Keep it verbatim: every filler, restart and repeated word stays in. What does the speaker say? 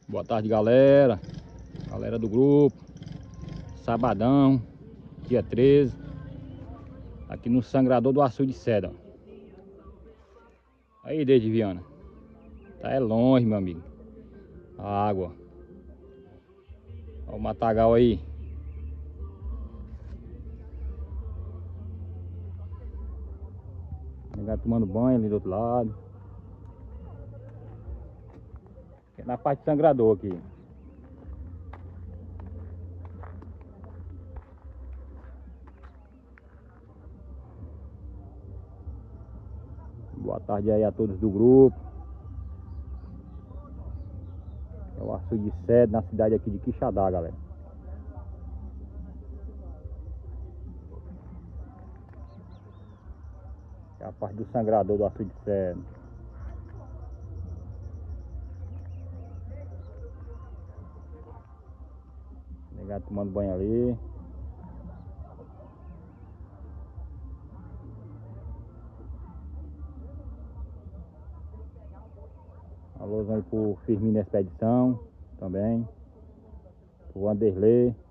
Boa tarde, galera. Galera do grupo. Sabadão, dia treze. Aqui no Sangrador do Açude de Seda. Aí, desde Viana. Tá é longe, meu amigo. A água. Olha o matagal aí. Ninguém tomando banho ali do outro lado. Aqui é na parte do Sangrador aqui. Boa tarde aí a todos do grupo. É o Açude de Seda, na cidade aqui de Quixadá, galera. É a parte do Sangrador do Açude de Seda. Ninguém tomando banho ali. Alôzão aí pro Firmino Expedição também. Pro Vanderlei.